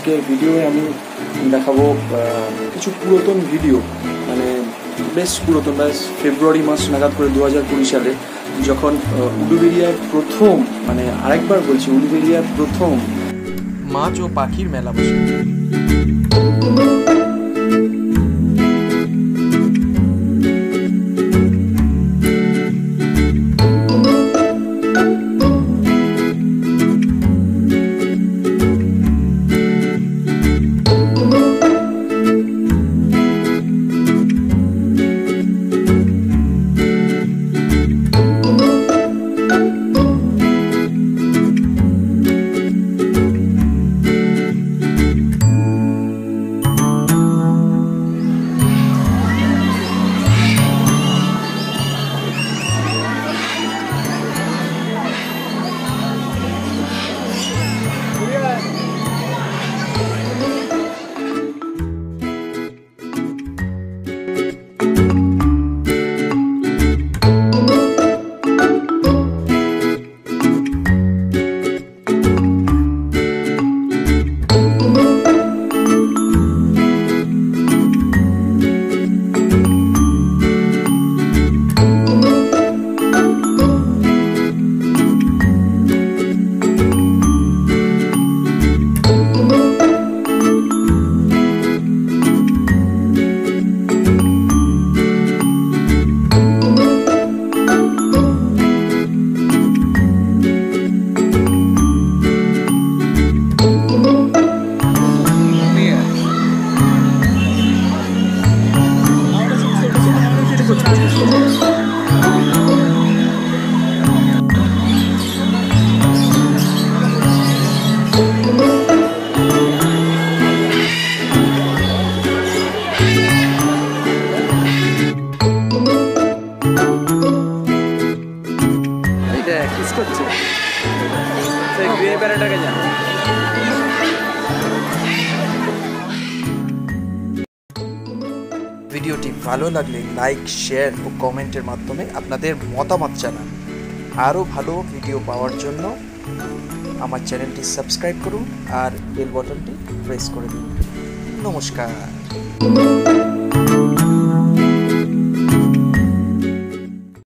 আজকের ভিডিওয়ে আমি দেখাবো কিছু পুরাতন ভিডিও, মানে বেশ পুরাতন, বেশ ফেব্রুয়ারি মাস নাগাদ করে 2020 সালে যখন উলুবেড়িয়ায় প্রথম, মানে আরেকবার বলছি, উলুবেড়িয়ার প্রথম মাছ ও পাখির মেলা বসে। ভিডিওটি ভালো লাগলে লাইক, শেয়ার ও কমেন্টের মাধ্যমে আপনাদের মতামত জানান। আরও ভালো ভিডিও পাওয়ার জন্য আমার চ্যানেলটি সাবস্ক্রাইব করুন আর বেল বাটনটি প্রেস করে দিন। নমস্কার।